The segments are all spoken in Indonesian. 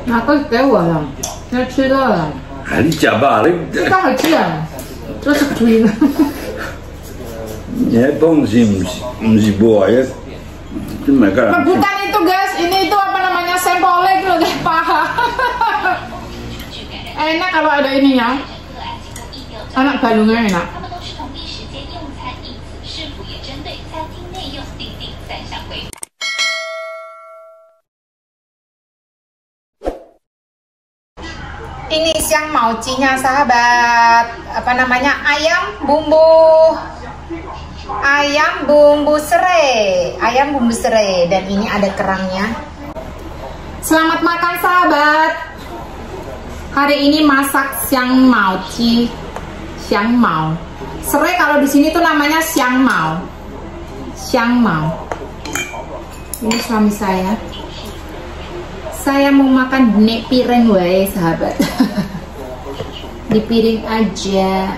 拿个给我了，要吃到了。 哎，你吃吧， 这个好吃啊，这是猪的。 你还放心不是buah ya? Bukan itu guys, ini itu apa namanya sempolnya gitu guys, paha. Enak kalau ada ininya. Anak balungnya enak. Ini siang maucinya sahabat, apa namanya, ayam bumbu serai, dan ini ada kerangnya. Selamat makan sahabat. Hari ini masak siang mauci, siang mau. Serai kalau di sini tuh namanya siang mau. Ini suami saya. Saya mau makan di piring wae sahabat. Di piring aja.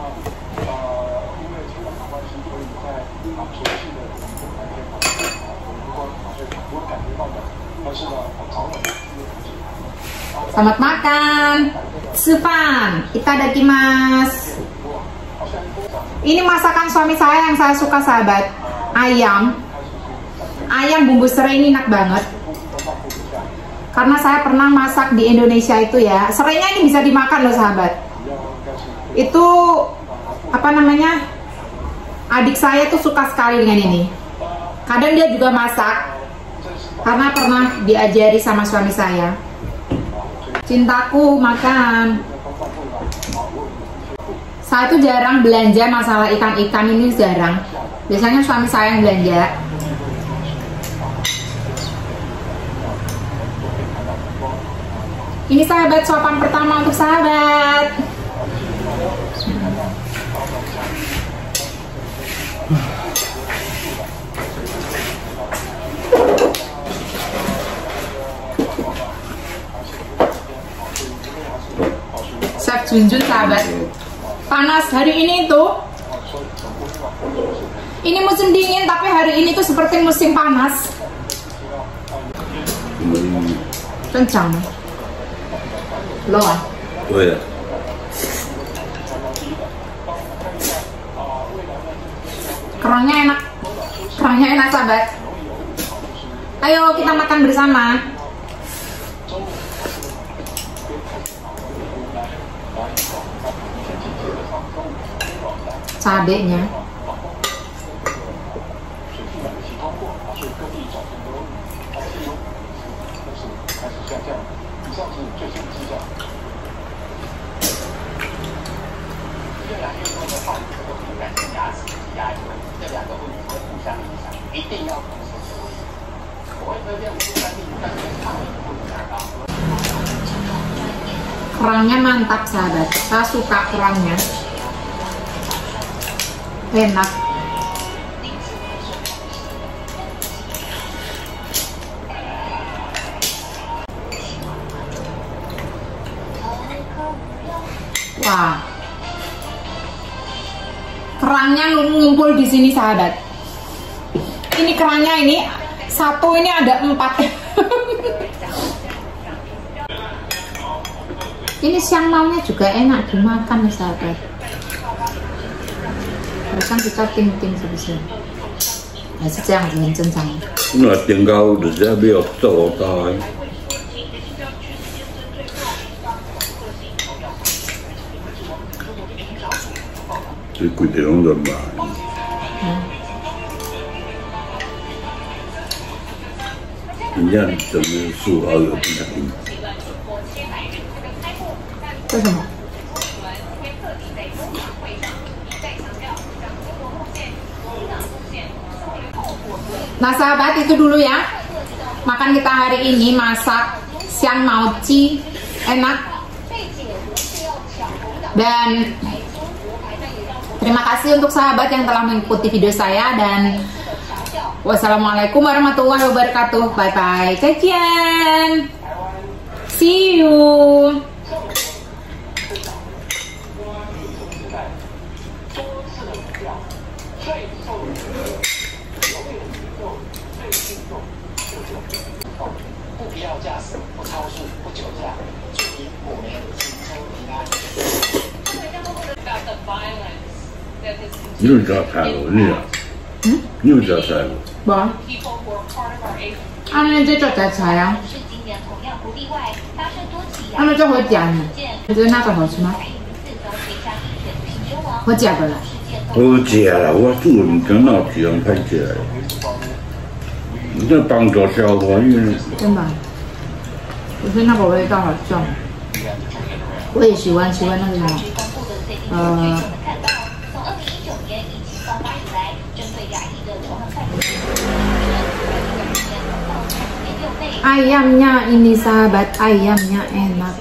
Selamat makan. Supan, itadakimasu. Ini masakan suami saya yang saya suka sahabat. Ayam bumbu serai ini enak banget. Karena saya pernah masak di Indonesia itu ya. Serainya ini bisa dimakan loh sahabat. Itu apa namanya, adik saya tuh suka sekali dengan ini. Kadang dia juga masak karena pernah diajari sama suami saya. Cintaku makan. Saya tuh jarang belanja masalah ikan-ikan ini, jarang. Biasanya suami saya yang belanja. Ini sahabat, suapan pertama untuk sahabat. Chef Junjun sahabat. Panas hari ini tuh. Ini musim dingin tapi hari ini tuh seperti musim panas. Kencang. Loh. Oh ya. Kerangnya enak sahabat. Ayo kita makan bersama. Cabenya. Kerangnya mantap sahabat, saya suka kerangnya, enak. Wah, kerangnya ngumpul di sini sahabat. Ini kerangnya ini satu, ini ada 4. Ini siang maunya juga enak dimakan sahabat. Bahkan kita ting-ting sebesar. Masih jangan kencang. Nó tiếng cao được ra bị ốp tổ tai. Thì quy định rồi mà. Nhân trong số ở bên cạnh. 为什么？ Nah sahabat, itu dulu ya makan kita hari ini, masak siang mauci, enak. Dan terima kasih untuk sahabat yang telah mengikuti video saya, dan wassalamualaikum warahmatullahi wabarakatuh. Bye bye, cacian, see you. 要驾驶，不超速，不酒驾，祝您虎年行车平安。 你又找菜了，你啊？你又找菜了？ 不。那这叫摘菜啊？那这会夹呢？你觉得哪个好吃吗？我夹过了。 我夹了，我煮跟老这样太夹了。你这帮助消化运。 真的？我觉得那个味道好重。我也喜欢那个什么，ayamnya ini sahabat, ayamnya enak.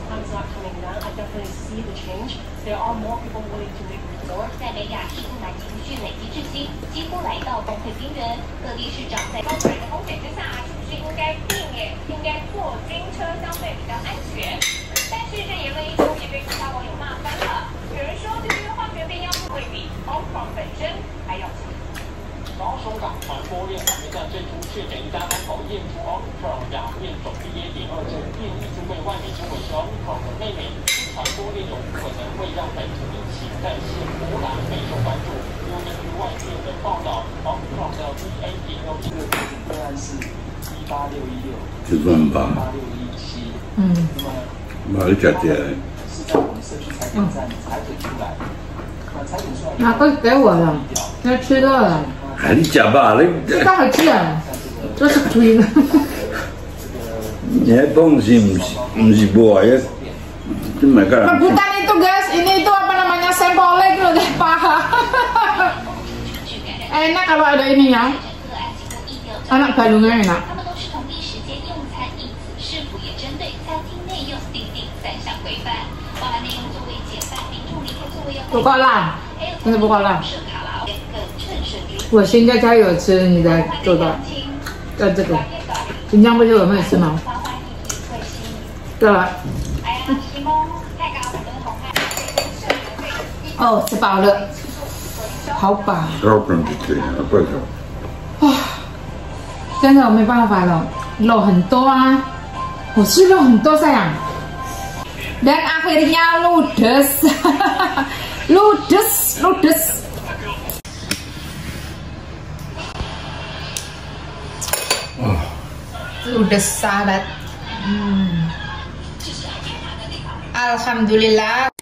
这份吧，买一家店。 哪个给我的？要吃到了。 哎，你吃吧，你。 这倒好吃啊，这是推的。 你还放心不是buah ya? Cuma kan. Rebutan itu guys, ini itu apa namanya sempolek loh deh paha. Enak kalau ada ini ya. Anak balungnya enak. Buka lah, ini buka lah. 我现在家有吃你的做的，这个，新疆不是有没有吃吗？对了。哦，吃饱了，好饱。哇，真的我没办法了，肉很多啊，我吃肉很多sayang。Dan akhirnya ludes, ludes. Ludes sahabat. Alhamdulillah.